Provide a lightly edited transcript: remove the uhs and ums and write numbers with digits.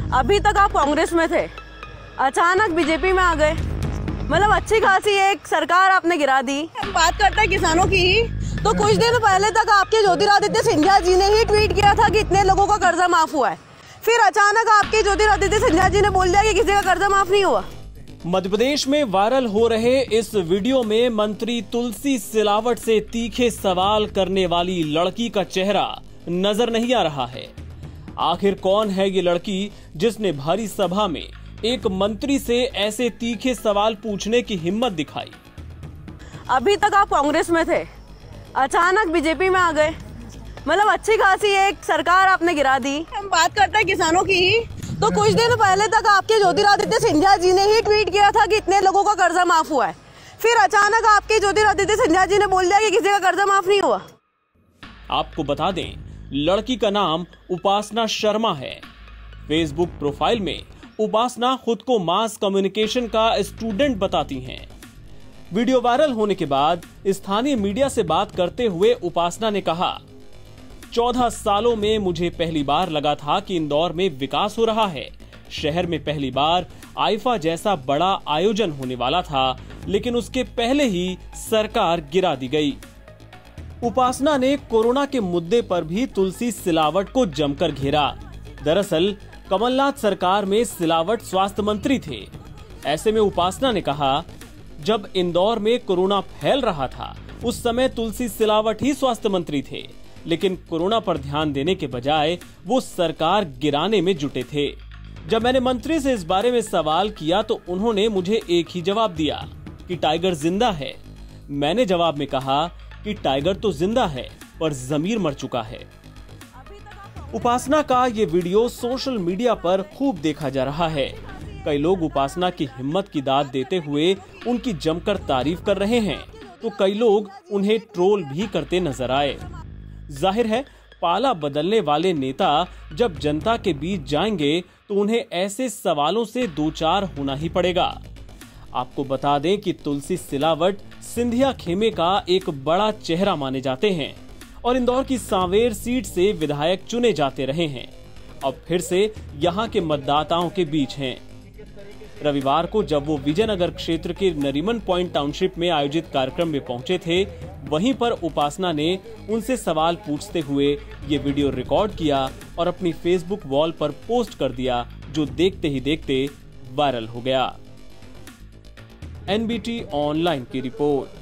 अभी तक आप कांग्रेस में थे, अचानक बीजेपी में आ गए, मतलब अच्छी खासी एक सरकार आपने गिरा दी। हम बात करते हैं किसानों की ही, तो कुछ दिन पहले तक आपके ज्योतिरादित्य सिंधिया जी ने ही ट्वीट किया था कि इतने लोगों का कर्जा माफ हुआ है। फिर अचानक आपके ज्योतिरादित्य सिंधिया जी ने बोल दिया कि किसी का कर्जा माफ नहीं हुआ। मध्य प्रदेश में वायरल हो रहे इस वीडियो में मंत्री तुलसी सिलावट से तीखे सवाल करने वाली लड़की का चेहरा नजर नहीं आ रहा है। आखिर कौन है ये लड़की जिसने भारी सभा में एक मंत्री से ऐसे तीखे सवाल पूछने की हिम्मत दिखाई? अभी तक आप कांग्रेस में थे, अचानक बीजेपी में आ गए, मतलब अच्छी खासी एक सरकार आपने गिरा दी। हम बात करते हैं किसानों की ही, तो कुछ दिन पहले तक आपके ज्योतिरादित्य सिंधिया जी ने ही ट्वीट किया था कि इतने लोगों का कर्जा माफ हुआ है। फिर अचानक आपके ज्योतिरादित्य सिंधिया जी ने बोल दिया कि किसी का कर्जा माफ नहीं हुआ। आपको बता दें, लड़की का नाम उपासना शर्मा है। फेसबुक प्रोफाइल में उपासना खुद को मास कम्युनिकेशन का स्टूडेंट बताती हैं। वीडियो वायरल होने के बाद स्थानीय मीडिया से बात करते हुए उपासना ने कहा, 14 सालों में मुझे पहली बार लगा था कि इंदौर में विकास हो रहा है। शहर में पहली बार आईफा जैसा बड़ा आयोजन होने वाला था, लेकिन उसके पहले ही सरकार गिरा दी गई। उपासना ने कोरोना के मुद्दे पर भी तुलसी सिलावट को जमकर घेरा। दरअसल कमलनाथ सरकार में सिलावट स्वास्थ्य मंत्री थे। ऐसे में उपासना ने कहा, जब इंदौर में कोरोना फैल रहा था उस समय तुलसी सिलावट ही स्वास्थ्य मंत्री थे, लेकिन कोरोना पर ध्यान देने के बजाय वो सरकार गिराने में जुटे थे। जब मैंने मंत्री से इस बारे में सवाल किया तो उन्होंने मुझे एक ही जवाब दिया कि टाइगर जिंदा है। मैंने जवाब में कहा कि टाइगर तो जिंदा है पर जमीर मर चुका है। उपासना का ये वीडियो सोशल मीडिया पर खूब देखा जा रहा है। कई लोग उपासना की हिम्मत की दाद देते हुए उनकी जमकर तारीफ कर रहे हैं, तो कई लोग उन्हें ट्रोल भी करते नजर आए। जाहिर है, पाला बदलने वाले नेता जब जनता के बीच जाएंगे तो उन्हें ऐसे सवालों से दो चार होना ही पड़ेगा। आपको बता दें कि तुलसी सिलावट सिंधिया खेमे का एक बड़ा चेहरा माने जाते हैं और इंदौर की सांवेर सीट से विधायक चुने जाते रहे हैं। अब फिर से यहां के मतदाताओं के बीच हैं। रविवार को जब वो विजयनगर क्षेत्र के नरीमन पॉइंट टाउनशिप में आयोजित कार्यक्रम में पहुंचे थे, वहीं पर उपासना ने उनसे सवाल पूछते हुए ये वीडियो रिकॉर्ड किया और अपनी फेसबुक वॉल पर पोस्ट कर दिया, जो देखते ही देखते वायरल हो गया। NBT ऑनलाइन की रिपोर्ट।